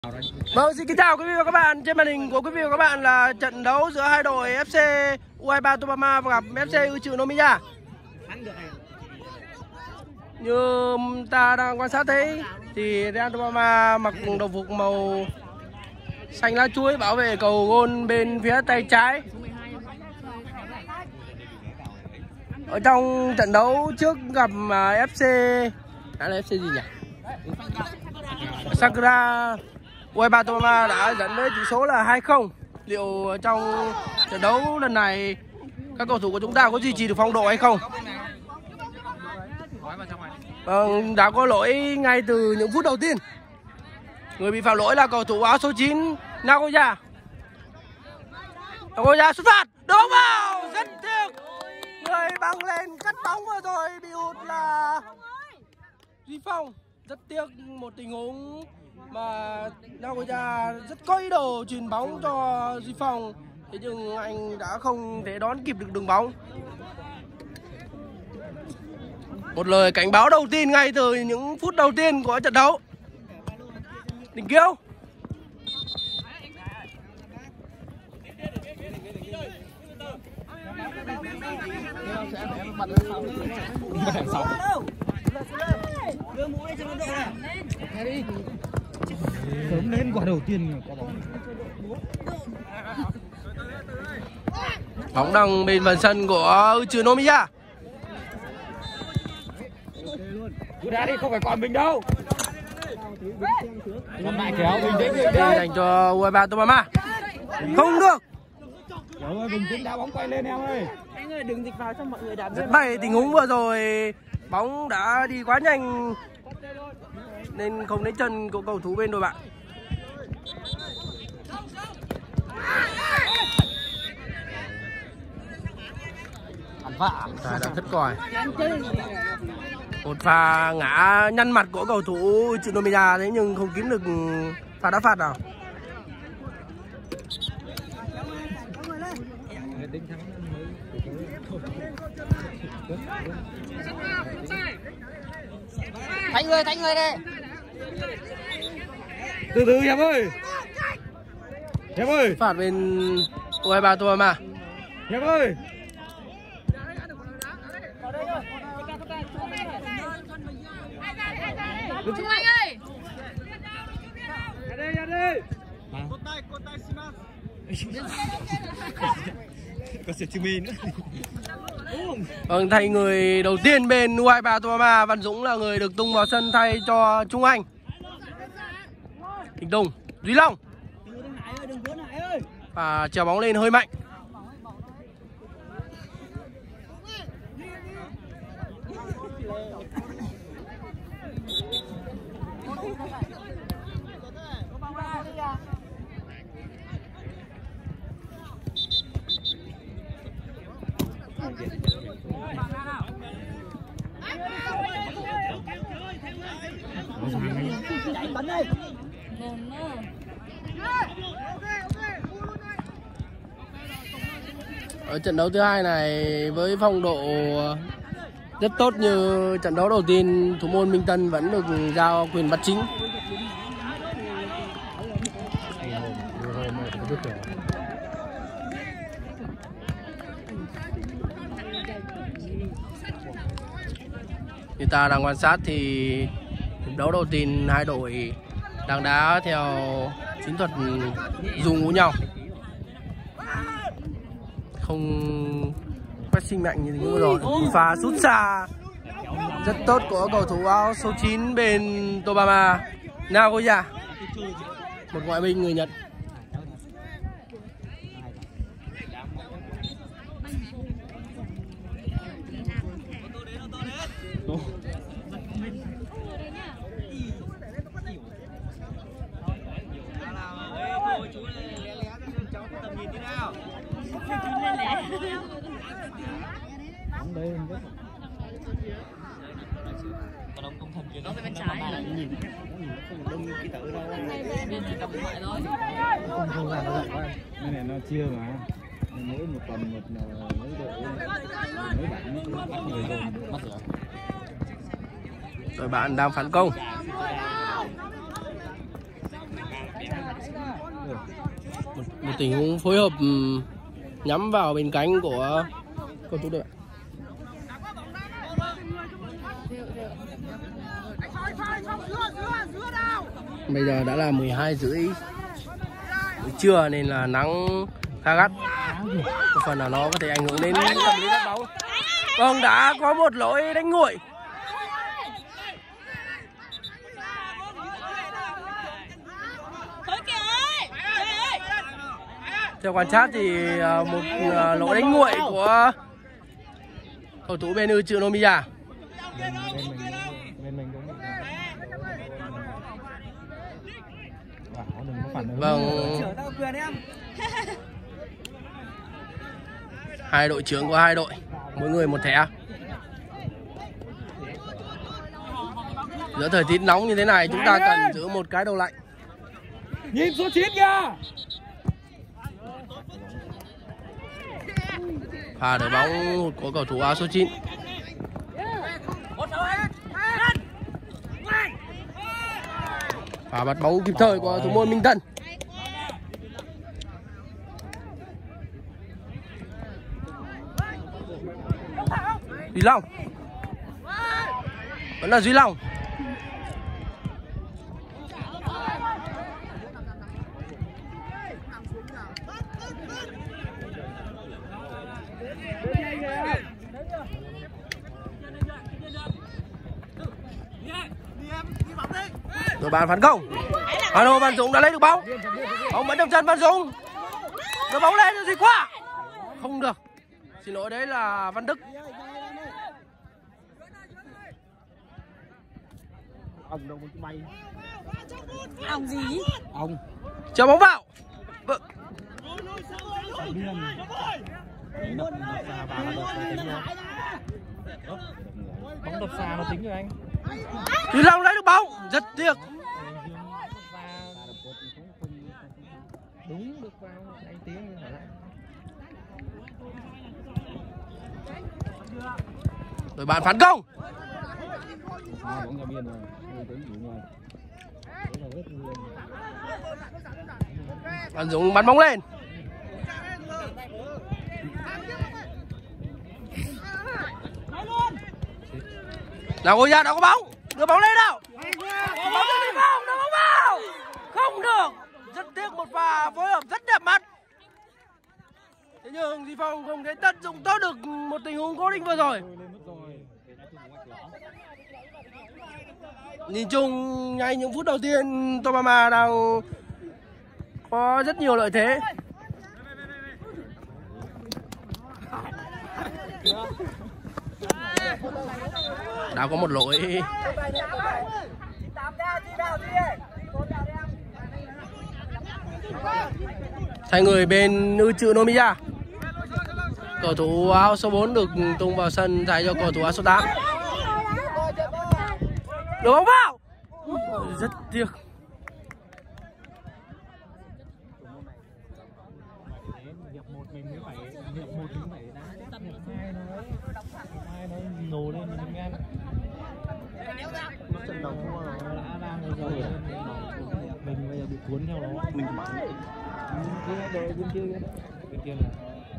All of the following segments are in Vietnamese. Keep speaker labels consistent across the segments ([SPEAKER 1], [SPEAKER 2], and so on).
[SPEAKER 1] Vâng, xin kính chào quý vị và các bạn. Trên màn hình của quý vị và các bạn là trận đấu giữa hai đội FC U23 Topama và gặp FC Utsunomiya. Như ta đang quan sát thấy thì Real Topama mặc đồng phục màu xanh lá chuối bảo vệ cầu gôn bên phía tay trái. Ở trong trận đấu trước gặp FC là FC gì nhỉ? Sakura, U23 Topama đã dẫn với tỷ số là 2-0. Liệu trong trận đấu lần này các cầu thủ của chúng ta có duy trì được phong độ hay không? Đã có lỗi ngay từ những phút đầu tiên. Người bị phạm lỗi là cầu thủ áo số 9 Nagoya. Nagoya xuất phạt, đổ vào, rất tiếc. Người băng lên cắt bóng vừa rồi bị hụt là Duy Phong. Rất tiếc một tình huống mà Nagoya rất có ý đồ chuyền bóng cho Duy Phong, thế nhưng anh đã không thể đón kịp được đường bóng. Một lời cảnh báo đầu tiên ngay từ những phút đầu tiên của trận đấu. Đình Kiêu.
[SPEAKER 2] Sớm lên quả đầu tiên có bóng.
[SPEAKER 1] Bóng đang bên phần sân của Utsunomiya.
[SPEAKER 2] Cứ đá đi, không phải còn mình đâu. Còn lại kéo bình tĩnh đi.
[SPEAKER 1] Dành cho U23 Topama. Không được.
[SPEAKER 2] Kéo ơi, bình tĩnh, đá bóng quay lên em ơi.
[SPEAKER 3] Anh ơi, đừng dịch vào cho mọi người đá.
[SPEAKER 1] Rất may tình huống vừa rồi bóng đã đi quá nhanh nên không đến chân của cầu thủ bên đội bạn. Đã thất còi. Một pha ngã nhăn mặt của cầu thủ Utsunomiya thế nhưng không kiếm được pha đá phạt nào.
[SPEAKER 3] Thanh người đây.
[SPEAKER 2] Từ từ em ơi. Em ơi.
[SPEAKER 1] Phạt bên U23 Topama.
[SPEAKER 2] Em ơi.
[SPEAKER 3] Trung Anh ơi.
[SPEAKER 2] Ra đây. Có sự chứng minh nữa.
[SPEAKER 1] Vâng, thay người đầu tiên bên U23 Topama, Văn Dũng là người được tung vào sân thay cho Trung Anh. Đình Tùng, Duy Long. Và chèo bóng lên hơi mạnh. Ở trận đấu thứ hai này với phong độ rất tốt như trận đấu đầu tiên, thủ môn Minh Tân vẫn được giao quyền bắt chính. Như ta đang quan sát thì trận đấu đầu tiên hai đội đang đá theo chiến thuật dù ngủ nhau, không pressing mạnh như thế rồi. Pha sút xa rất tốt của cầu thủ áo số 9 bên Topama, Nagoya, một ngoại binh người Nhật.
[SPEAKER 3] Còn ông công thần kia nó bên trái nhìn đông như ký tự đâu. Bên này cầm thoại thôi.
[SPEAKER 2] Không ra nó rộng quá. Cái này nó chia mà. Mỗi một tuần một mấy đội mấy bạn bắt người rồi bắt rồi.
[SPEAKER 1] Đội bạn đang phản công. Một tình huống phối hợp nhắm vào bên cánh của cầu thủ đội. Bây giờ đã là 12:30 buổi trưa nên là nắng khá gắt, một phần nào nó có thể ảnh hưởng đến tâm lý đá bóng. Vâng, đã có một lỗi đánh nguội. Theo quan sát thì một lỗi đánh nguội của cầu thủ bên Utsunomiya. Vâng, hai đội trưởng của hai đội, mỗi người một thẻ. Giữa thời tiết nóng như thế này chúng ta cần giữ một cái đầu lạnh.
[SPEAKER 2] Nhìn số 9 kìa.
[SPEAKER 1] Pha đỡ bóng của cầu thủ áo số 9. Pha bắt bóng kịp thời của thủ môn Minh Tân. Duy Long. Vẫn là Duy Long. Rồi bàn phản công. Hà Nội Văn Dũng đã lấy được bóng. Bóng vẫn trong chân Văn Dũng. Rồi bóng lên rồi gì quá. Không được. Xin lỗi, đấy là Văn Đức.
[SPEAKER 2] Ông đâu mà bay.
[SPEAKER 4] Ông gì?
[SPEAKER 2] Ông.
[SPEAKER 1] Chờ bóng vào. Vâng.
[SPEAKER 3] Bóng đập xa nó tính rồi anh.
[SPEAKER 1] Duy Long lấy được bóng, rất tiếc.
[SPEAKER 3] Đúng được vào anh tiếng hỏi lại.
[SPEAKER 1] Rồi bạn phản công.
[SPEAKER 2] Bóng ra biên rồi.
[SPEAKER 1] Văn Dũng bắn bóng lên. Nào ngồi ra, đã có bóng. Đưa bóng lên nào. Bóng đi không, đưa bóng vào. Không được. Rất tiếc, một pha phối hợp rất đẹp mắt. Thế nhưng Duy Phong không thể tận dụng tốt được một tình huống cố định vừa rồi. Nhìn chung ngay những phút đầu tiên Tobama đang có rất nhiều lợi thế. Đã có một lỗi thay người bên Utsunomiya. Cầu thủ áo số 4 được tung vào sân thay cho cầu thủ áo số 8. Đưa bóng vào. Rất tiếc.
[SPEAKER 3] Nổ lên mình ăn. Trận đấu đã đang rồi. Mình bây giờ bị cuốn theo nó. Mình bắn. Bên kia là.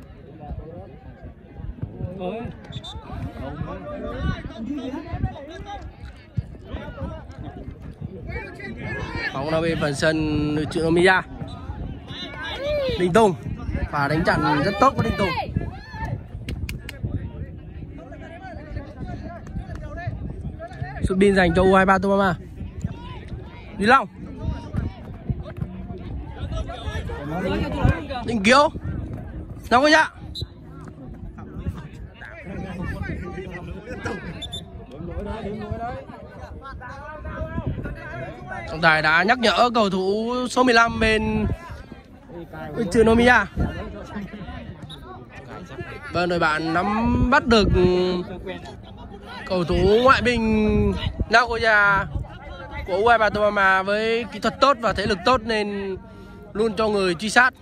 [SPEAKER 3] Ôi.
[SPEAKER 1] Bóng đã về phần sân Utsunomiya. Đình Tùng và đánh chặn rất tốt của Đình Tùng. Sút pin dành cho U23 Tobama. Duy Long. Đình Kiều. Nào coi ra. Trọng tài đã nhắc nhở cầu thủ số 15 bên Utsunomiya. Vâng, đội bạn nắm bắt được cầu thủ ngoại binh Nagoya của U23 Tobama với kỹ thuật tốt và thể lực tốt nên luôn cho người truy sát.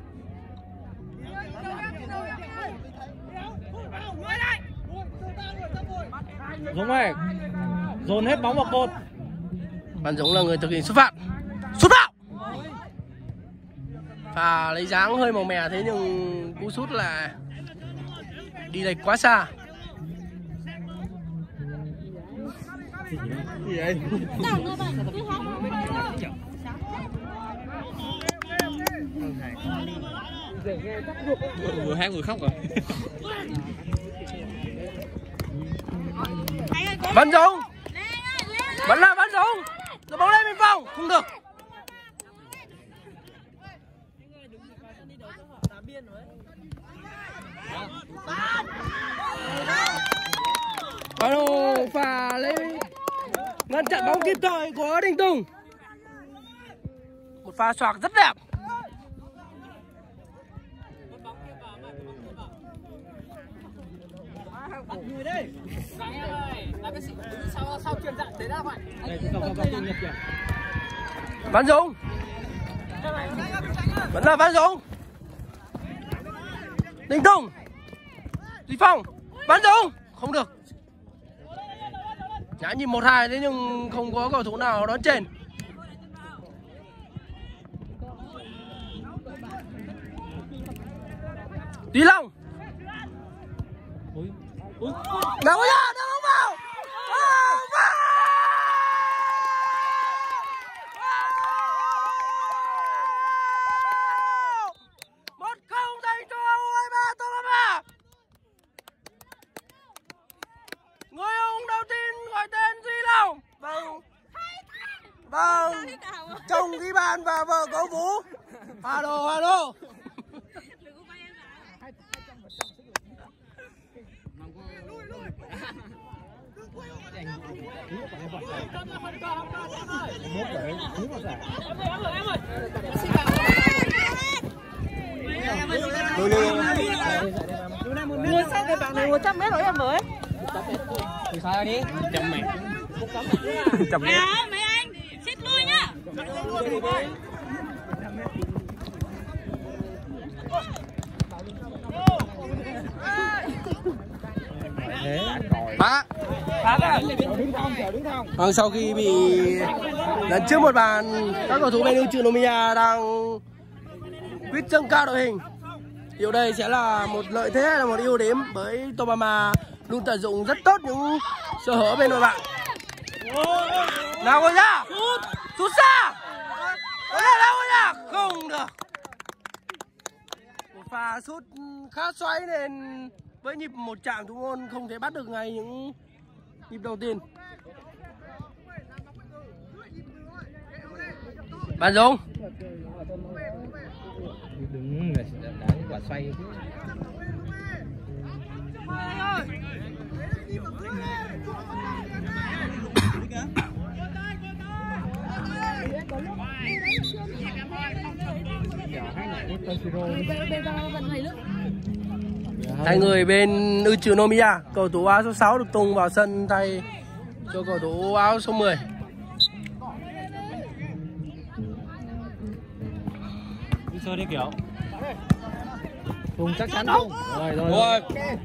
[SPEAKER 3] Dũng ơi, dồn hết bóng vào cột.
[SPEAKER 1] Văn Dũng là người thực hiện xuất phạt. Sút vào. Pha lấy dáng hơi màu mè thế nhưng cú sút là đi lệch quá xa.
[SPEAKER 2] Gì vậy? Vừa hát vừa khóc rồi.
[SPEAKER 1] Văn Dũng, vẫn là Văn Dũng, rồi bóng lên bên vòng, không được. Pha lấy ngăn chặn bóng kịp thời của Đình Tùng. Một pha xoạc rất đẹp. Văn Dũng, vẫn là Văn Dũng. Đình Tùng, Duy Phong, Văn Dũng, không được. Nhã nhịp 1-2 thế nhưng không có cầu thủ nào đón trên. Tí Long. Nào ơi à, đá bóng vào. Một không dành cho U23 Tomama. Người ông đầu tiên gọi tên Duy Long. Vâng, chồng ghi bàn và vợ có Vũ. Alo.
[SPEAKER 4] Ngồi sau cái bạn này 100 mét rồi em mới.
[SPEAKER 2] Thì sao đi? 100 mét. 100 mét.
[SPEAKER 4] Mấy anh, xích lui nhá.
[SPEAKER 1] Vâng, sau khi bị lấn trước một bàn, các cầu thủ bên Utsunomiya đang quyết dâng cao đội hình. Điều đây sẽ là một lợi thế hay là một ưu điểm bởi Tomama luôn tận dụng rất tốt những sơ hở bên đội bạn. Nào ngồi ra, sút xa, nào ngồi ra, không được. Một pha sút khá xoáy nên với nhịp một chạm thủ môn không thể bắt được ngay những nhịp đầu tiên. Bạn Dũng.
[SPEAKER 2] Đừng đá quả xoay chứ.
[SPEAKER 1] Hai người bên Utsunomiya, cầu thủ áo số 6 được tung vào sân thay cho cầu thủ áo số 10.
[SPEAKER 3] Đi chơi đi kiểu.
[SPEAKER 2] Tùng chắc chắn không? Rồi.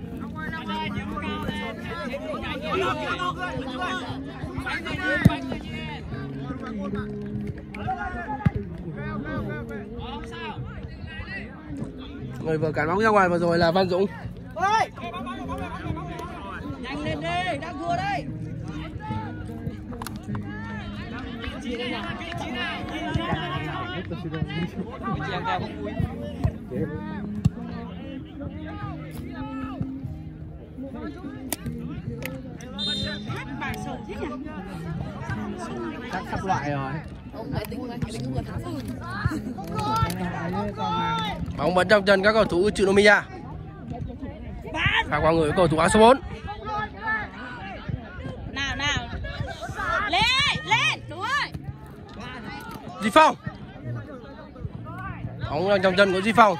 [SPEAKER 1] Người vừa cản bóng ra ngoài vừa rồi là Văn Dũng.
[SPEAKER 4] Ôi! Nhanh lên đi, đang thua đây.
[SPEAKER 2] Chắc sắp loại rồi.
[SPEAKER 1] Bóng vẫn trong chân các cầu thủ Utsunomiya. Phá qua người cầu thủ áo số 4.
[SPEAKER 4] Nào. Lên, đúng rồi.
[SPEAKER 1] Duy Phong. Bóng đang trong chân của Duy Phong.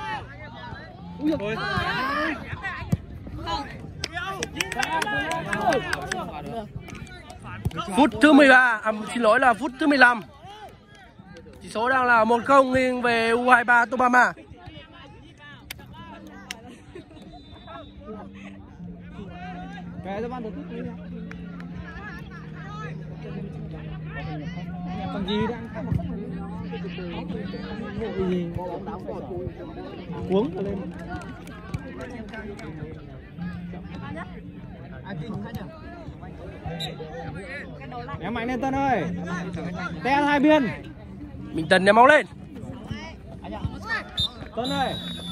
[SPEAKER 1] Phút thứ 13, xin lỗi là phút thứ 15. Chỉ số đang là 1-0 nghiêng về U23 Tomama.
[SPEAKER 2] Kệ cho bạn được tí. Còn gì đang
[SPEAKER 3] Cuống lên. Ném mạnh lên Tân ơi. Ten hai biên.
[SPEAKER 1] Minh Tân ném bóng lên.
[SPEAKER 3] Tân ơi.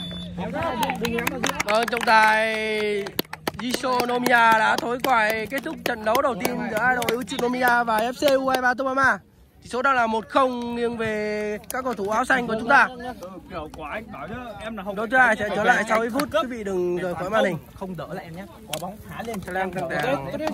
[SPEAKER 1] Vâng, trọng tài Jisoo Nomiya đã thổi còi kết thúc trận đấu đầu tiên giữa hai đội Utsunomiya và FC U23 Tomama. Tỷ số đang là 1-0 nghiêng về các cầu thủ áo xanh của chúng ta. Đấu thứ hai sẽ trở lại sau ít phút. Quý vị đừng rời khỏi màn hình.
[SPEAKER 3] Không đỡ lại em nhé. Có bóng thả lên.
[SPEAKER 1] Thái Lan căng thẳng.